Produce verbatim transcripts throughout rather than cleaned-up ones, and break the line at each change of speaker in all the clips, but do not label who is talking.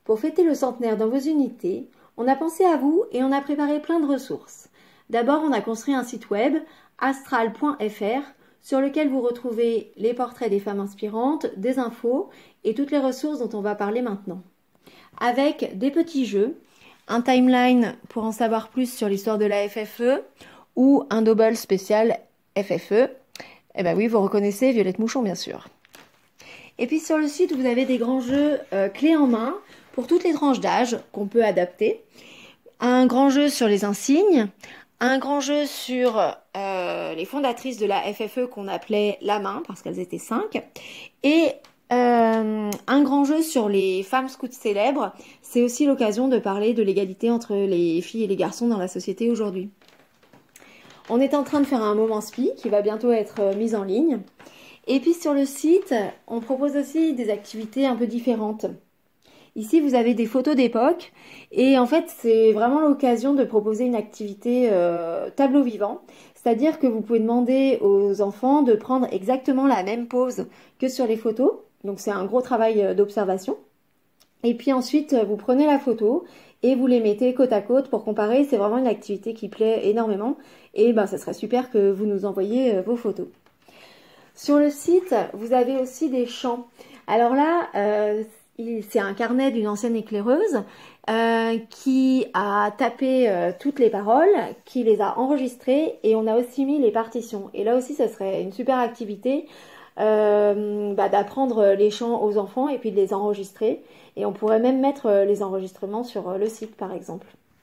Pour fêter le centenaire dans vos unités, on a pensé à vous et on a préparé plein de ressources. D'abord, on a construit un site web, astral point F R, sur lequel vous retrouvez les portraits des femmes inspirantes, des infos et toutes les ressources dont on va parler maintenant. Avec des petits jeux, un timeline pour en savoir plus sur l'histoire de la F F E ou un double spécial F F E. Eh ben oui, vous reconnaissez Violette Mouchon, bien sûr. Et puis sur le site, vous avez des grands jeux euh, clés en main pour toutes les tranches d'âge qu'on peut adapter. Un grand jeu sur les insignes, un grand jeu sur euh, les fondatrices de la F F E qu'on appelait la main, parce qu'elles étaient cinq, et euh, un grand jeu sur les femmes scouts célèbres. C'est aussi l'occasion de parler de l'égalité entre les filles et les garçons dans la société aujourd'hui. On est en train de faire un moment spi qui va bientôt être mis en ligne. Et puis sur le site, on propose aussi des activités un peu différentes. Ici, vous avez des photos d'époque et en fait, c'est vraiment l'occasion de proposer une activité euh, tableau vivant. C'est-à-dire que vous pouvez demander aux enfants de prendre exactement la même pose que sur les photos. Donc c'est un gros travail d'observation. Et puis ensuite, vous prenez la photo et vous les mettez côte à côte pour comparer. C'est vraiment une activité qui plaît énormément. Et ben, ça serait super que vous nous envoyiez vos photos. Sur le site, vous avez aussi des chants. Alors là, euh, c'est un carnet d'une ancienne éclaireuse euh, qui a tapé euh, toutes les paroles, qui les a enregistrées et on a aussi mis les partitions. Et là aussi, ça serait une super activité euh, bah, d'apprendre les chants aux enfants et puis de les enregistrer. Et on pourrait même mettre les enregistrements sur le site, par exemple.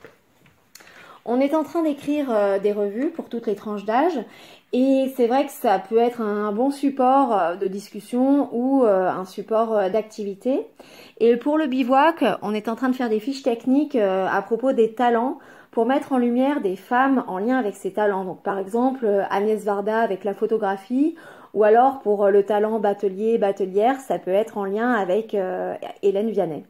On est en train d'écrire euh, des revues pour toutes les tranches d'âge et c'est vrai que ça peut être un bon support euh, de discussion ou euh, un support euh, d'activité. Et pour le bivouac, on est en train de faire des fiches techniques euh, à propos des talents pour mettre en lumière des femmes en lien avec ces talents. Donc par exemple Agnès Varda avec la photographie ou alors pour le talent batelier, batelière, ça peut être en lien avec euh, Hélène Vianney.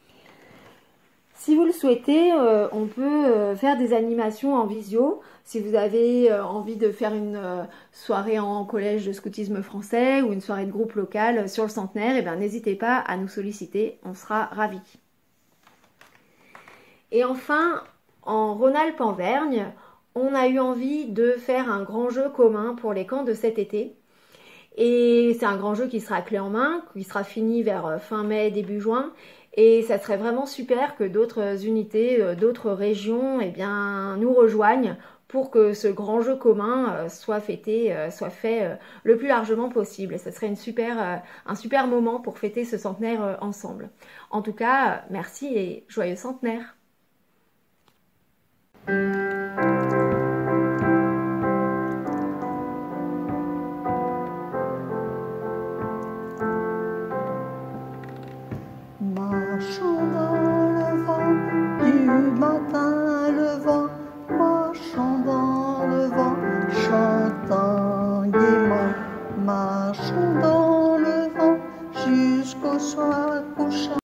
Si vous le souhaitez, euh, on peut euh, faire des animations en visio. Si vous avez euh, envie de faire une euh, soirée en collège de scoutisme français ou une soirée de groupe local sur le centenaire, eh bien, n'hésitez pas à nous solliciter, on sera ravis. Et enfin, en Rhône-Alpes-en-Vergne, on a eu envie de faire un grand jeu commun pour les camps de cet été. Et c'est un grand jeu qui sera clé en main, qui sera fini vers fin mai, début juin. Et ça serait vraiment super que d'autres unités, d'autres régions, eh bien, nous rejoignent pour que ce grand jeu commun soit fêté, soit fait le plus largement possible. Et ça serait une super, un super moment pour fêter ce centenaire ensemble. En tout cas, merci et joyeux centenaire!
Marchons dans le vent du matin levant, marchons dans le vent, chantant gaiement. Marchons dans le vent jusqu'au soir.